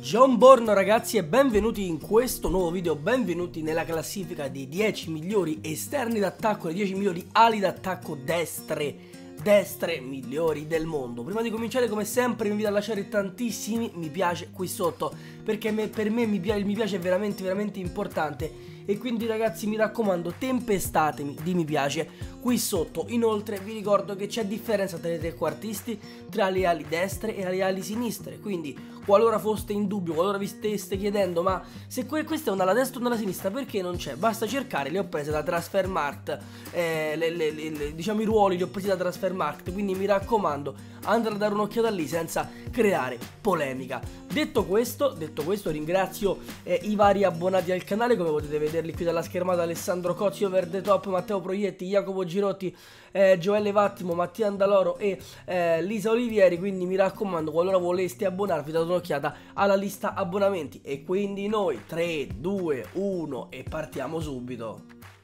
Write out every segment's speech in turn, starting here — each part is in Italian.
John Borno ragazzi e benvenuti in questo nuovo video, benvenuti nella classifica dei 10 migliori esterni d'attacco, le 10 migliori ali d'attacco destre migliori del mondo. Prima di cominciare come sempre vi invito a lasciare tantissimi mi piace qui sotto, perché per me il mi piace è veramente importante. E quindi ragazzi mi raccomando, tempestatemi di mi piace qui sotto. Inoltre vi ricordo che c'è differenza tra i trequartisti, tra le ali destre e le ali sinistre. Quindi qualora foste in dubbio, qualora vi steste chiedendo ma se questa è una alla destra o una alla sinistra, perché non c'è? Basta cercare, le ho prese da Transfermarkt, diciamo i ruoli li ho presi da Transfermarkt. Quindi mi raccomando, andate a dare un'occhiata lì senza creare polemica. Detto questo ringrazio i vari abbonati al canale, come potete vederli qui dalla schermata: Alessandro Cozzi, Over the Top, Matteo Proietti, Jacopo Girotti, Gioele Vattimo, Mattia Andaloro e Lisa Olivieri. Quindi mi raccomando, qualora voleste abbonarvi, date un'occhiata alla lista abbonamenti. E quindi noi 3, 2, 1 e partiamo subito.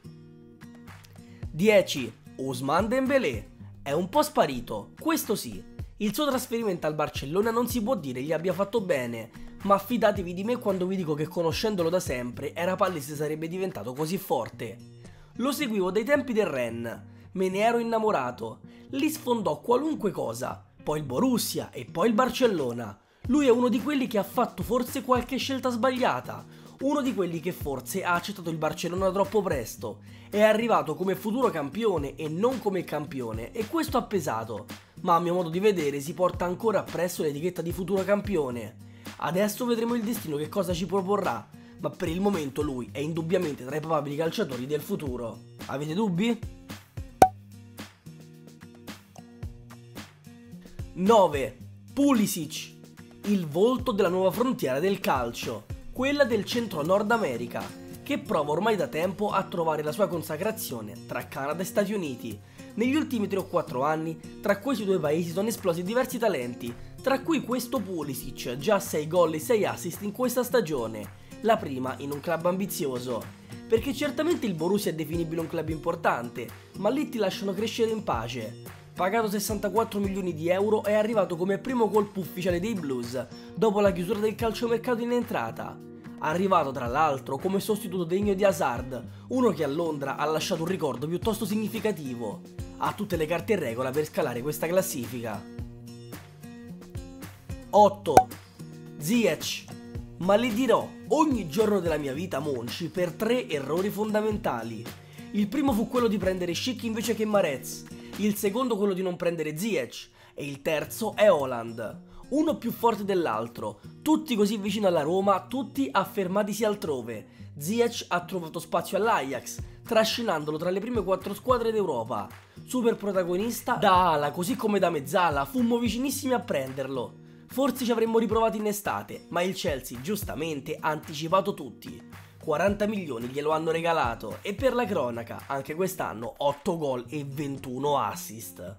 10. Ousmane Dembélé. È un po' sparito, questo sì. Il suo trasferimento al Barcellona non si può dire gli abbia fatto bene, ma fidatevi di me quando vi dico che conoscendolo da sempre era palese sarebbe diventato così forte. Lo seguivo dai tempi del Rennes, me ne ero innamorato, lì sfondò qualunque cosa, poi il Borussia e poi il Barcellona. Lui è uno di quelli che ha fatto forse qualche scelta sbagliata, uno di quelli che forse ha accettato il Barcellona troppo presto, è arrivato come futuro campione e non come campione e questo ha pesato. Ma a mio modo di vedere si porta ancora appresso l'etichetta di futuro campione. Adesso vedremo il destino che cosa ci proporrà, ma per il momento lui è indubbiamente tra i probabili calciatori del futuro. Avete dubbi? 9. Pulisic. Il volto della nuova frontiera del calcio, quella del centro Nord America, che prova ormai da tempo a trovare la sua consacrazione tra Canada e Stati Uniti. Negli ultimi 3 o 4 anni, tra questi due paesi sono esplosi diversi talenti, tra cui questo Pulisic, già 6 gol e 6 assist in questa stagione, la prima in un club ambizioso. Perché certamente il Borussia è definibile un club importante, ma lì ti lasciano crescere in pace. Pagato 64 milioni di euro, è arrivato come primo colpo ufficiale dei Blues, dopo la chiusura del calciomercato in entrata. Arrivato tra l'altro come sostituto degno di Hazard, uno che a Londra ha lasciato un ricordo piuttosto significativo. Ha tutte le carte in regola per scalare questa classifica. 8. Ziyech. Maledirò ogni giorno della mia vita Monchi per 3 errori fondamentali. Il primo fu quello di prendere Schick invece che Mahrez, il secondo quello di non prendere Ziyech e il terzo è Haaland. Uno più forte dell'altro, tutti così vicino alla Roma, tutti affermatisi altrove. Ziyech ha trovato spazio all'Ajax, trascinandolo tra le prime 4 squadre d'Europa. Super protagonista da ala così come da mezzala, fummo vicinissimi a prenderlo. Forse ci avremmo riprovato in estate, ma il Chelsea giustamente ha anticipato tutti. 40 milioni glielo hanno regalato e per la cronaca anche quest'anno 8 gol e 21 assist.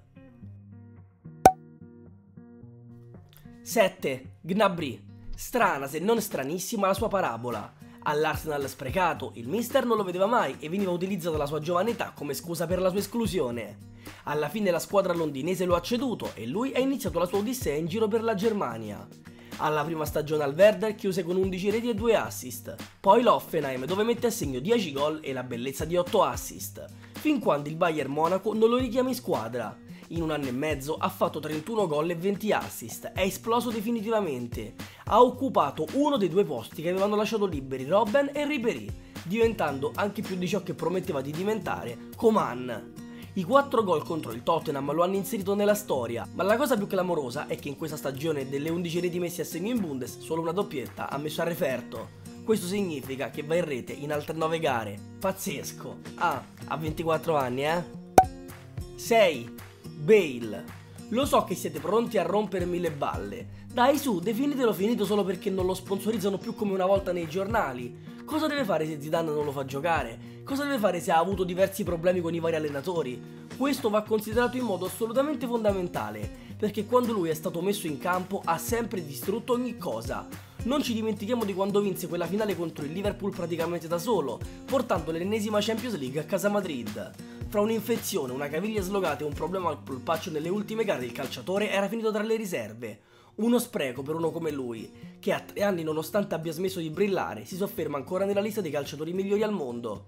7. Gnabry. Strana se non stranissima la sua parabola. All'Arsenal sprecato, il mister non lo vedeva mai e veniva utilizzata la sua giovane età come scusa per la sua esclusione. Alla fine la squadra londinese lo ha ceduto e lui ha iniziato la sua odissea in giro per la Germania. Alla prima stagione al Werder chiuse con 11 reti e 2 assist, poi l'Hoffenheim dove mette a segno 10 gol e la bellezza di 8 assist, fin quando il Bayern Monaco non lo richiama in squadra. In un anno e mezzo ha fatto 31 gol e 20 assist, è esploso definitivamente, ha occupato uno dei 2 posti che avevano lasciato liberi Robben e Ribéry, diventando anche più di ciò che prometteva di diventare, Coman. I 4 gol contro il Tottenham lo hanno inserito nella storia, ma la cosa più clamorosa è che in questa stagione delle 11 reti messe a segno in Bundes, solo una doppietta ha messo a referto. Questo significa che va in rete in altre 9 gare. Pazzesco. Ah, ha 24 anni, 6. Bale. Lo so che siete pronti a rompermi le balle. Dai su, definitelo finito solo perché non lo sponsorizzano più come una volta nei giornali. Cosa deve fare se Zidane non lo fa giocare? Cosa deve fare se ha avuto diversi problemi con i vari allenatori? Questo va considerato in modo assolutamente fondamentale, perché quando lui è stato messo in campo ha sempre distrutto ogni cosa. Non ci dimentichiamo di quando vinse quella finale contro il Liverpool praticamente da solo, portando l'ennesima Champions League a casa Madrid. Fra un'infezione, una caviglia slogata e un problema al polpaccio nelle ultime gare il calciatore era finito tra le riserve. Uno spreco per uno come lui, che a 3 anni, nonostante abbia smesso di brillare, si sofferma ancora nella lista dei calciatori migliori al mondo.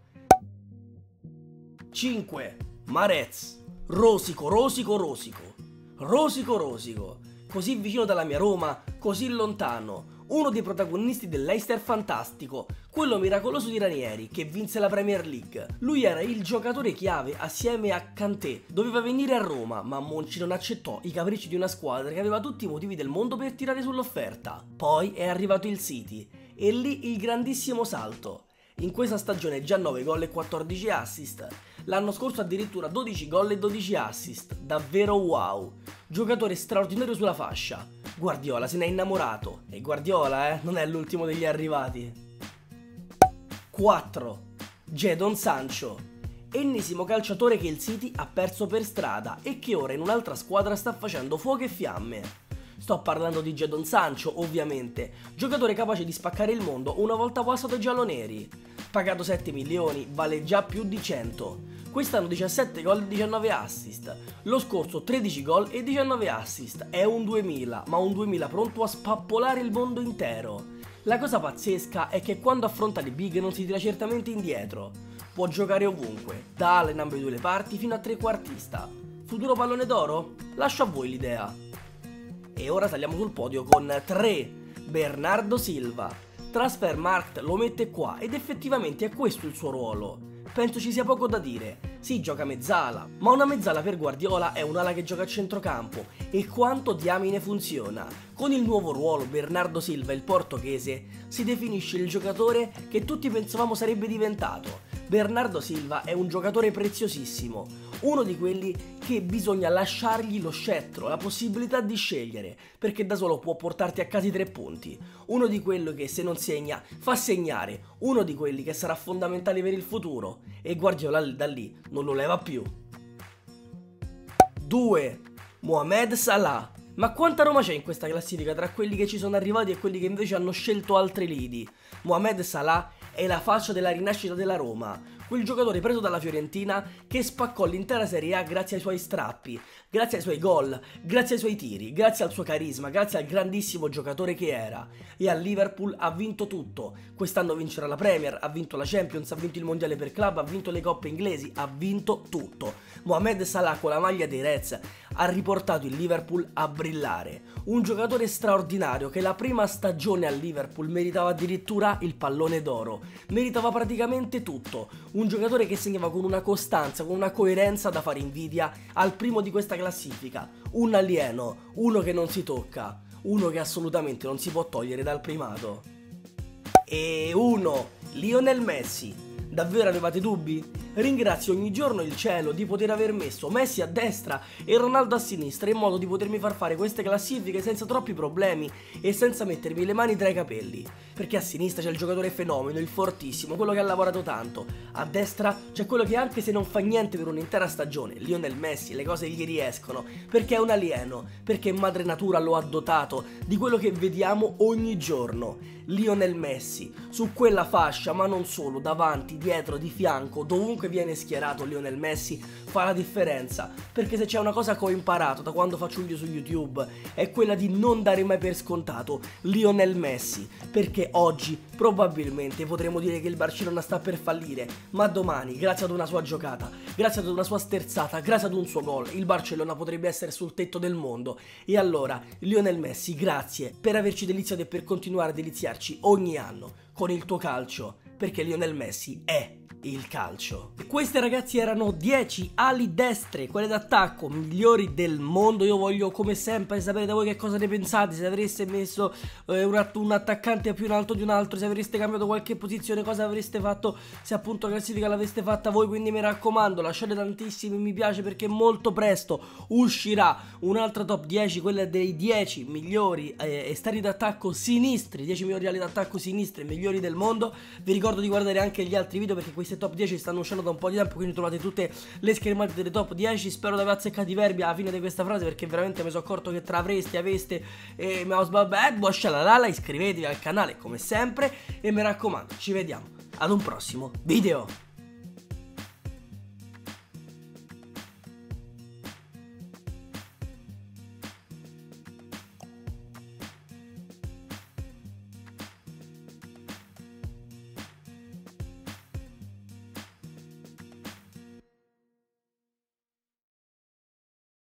5. Marez. Rosico, rosico, rosico. Rosico, rosico. Così vicino dalla mia Roma, così lontano. Uno dei protagonisti del Leicester fantastico, quello miracoloso di Ranieri che vinse la Premier League. Lui era il giocatore chiave assieme a Kanté. Doveva venire a Roma, ma Monchi non accettò i capricci di una squadra che aveva tutti i motivi del mondo per tirare sull'offerta. Poi è arrivato il City e lì il grandissimo salto. In questa stagione già 9 gol e 14 assist. L'anno scorso addirittura 12 gol e 12 assist. Davvero wow. Giocatore straordinario sulla fascia. Guardiola se n'è innamorato. E Guardiola, non è l'ultimo degli arrivati. 4. Jadon Sancho. Ennesimo calciatore che il City ha perso per strada e che ora in un'altra squadra sta facendo fuoco e fiamme. Sto parlando di Jadon Sancho, ovviamente, giocatore capace di spaccare il mondo una volta passato ai gialloneri. Pagato 7 milioni, vale già più di 100. Quest'anno 17 gol e 19 assist. Lo scorso 13 gol e 19 assist. È un 2000, ma un 2000 pronto a spappolare il mondo intero. La cosa pazzesca è che quando affronta le big non si tira certamente indietro. Può giocare ovunque, da ala in ambedue le parti fino a trequartista. Futuro pallone d'oro? Lascio a voi l'idea. E ora saliamo sul podio con 3. Bernardo Silva. Transfermarkt lo mette qua ed effettivamente è questo il suo ruolo. Penso ci sia poco da dire. Sì, gioca mezzala, ma una mezzala per Guardiola è un'ala che gioca a centrocampo. E quanto diamine funziona. Con il nuovo ruolo Bernardo Silva, il portoghese, si definisce il giocatore che tutti pensavamo sarebbe diventato. Bernardo Silva è un giocatore preziosissimo, uno di quelli che bisogna lasciargli lo scettro, la possibilità di scegliere, perché da solo può portarti a casa i 3 punti, uno di quelli che se non segna fa segnare, uno di quelli che sarà fondamentale per il futuro, e Guardiola da lì non lo leva più. 2. Mohamed Salah. Ma quanta Roma c'è in questa classifica tra quelli che ci sono arrivati e quelli che invece hanno scelto altri lidi? Mohamed Salah è la faccia della rinascita della Roma, quel giocatore preso dalla Fiorentina che spaccò l'intera Serie A grazie ai suoi strappi, grazie ai suoi gol, grazie ai suoi tiri, grazie al suo carisma, grazie al grandissimo giocatore che era. E al Liverpool ha vinto tutto. Quest'anno vincerà la Premier, ha vinto la Champions, ha vinto il Mondiale per club, ha vinto le coppe inglesi, ha vinto tutto. Mohamed Salah con la maglia dei Reds ha riportato il Liverpool a brillare. Un giocatore straordinario che la prima stagione al Liverpool meritava addirittura il pallone d'oro, meritava praticamente tutto. Un giocatore che segnava con una costanza, con una coerenza da fare invidia al primo di questa classifica. Un alieno, uno che non si tocca, uno che assolutamente non si può togliere dal primato. E 1. Lionel Messi. Davvero avevate dubbi? Ringrazio ogni giorno il cielo di poter aver messo Messi a destra e Ronaldo a sinistra in modo di potermi far fare queste classifiche senza troppi problemi e senza mettermi le mani tra i capelli. Perché a sinistra c'è il giocatore fenomeno, il fortissimo, quello che ha lavorato tanto. A destra c'è quello che anche se non fa niente per un'intera stagione, Lionel Messi, le cose gli riescono, perché è un alieno, perché madre natura lo ha dotato di quello che vediamo ogni giorno. Lionel Messi, su quella fascia, ma non solo, davanti, dietro, di fianco, dovunque viene schierato Lionel Messi, fa la differenza, perché se c'è una cosa che ho imparato da quando faccio video su YouTube è quella di non dare mai per scontato Lionel Messi, perché oggi probabilmente potremo dire che il Barcellona sta per fallire, ma domani, grazie ad una sua giocata, grazie ad una sua sterzata, grazie ad un suo gol, il Barcellona potrebbe essere sul tetto del mondo. E allora, Lionel Messi, grazie per averci deliziato e per continuare a deliziarci ogni anno con il tuo calcio, perché Lionel Messi è il calcio. E queste, ragazzi, erano 10 ali destre, quelle d'attacco migliori del mondo. Io voglio come sempre sapere da voi che cosa ne pensate, se avreste messo un attaccante più in alto di un altro, se avreste cambiato qualche posizione, cosa avreste fatto, se appunto la classifica l'aveste fatta voi. Quindi mi raccomando, lasciate tantissimi mi piace, perché molto presto uscirà un'altra top 10, quella dei 10 migliori esterni d'attacco sinistri, 10 migliori ali d'attacco sinistri migliori del mondo. Vi ricordo di guardare anche gli altri video, perché questi top 10 stanno uscendo da un po' di tempo, quindi trovate tutte le schermate delle top 10. Spero di aver azzeccato i verbi alla fine di questa frase, perché veramente mi sono accorto che tra avreste, aveste e mi ho sbagliato. Iscrivetevi al canale come sempre e mi raccomando, ci vediamo ad un prossimo video.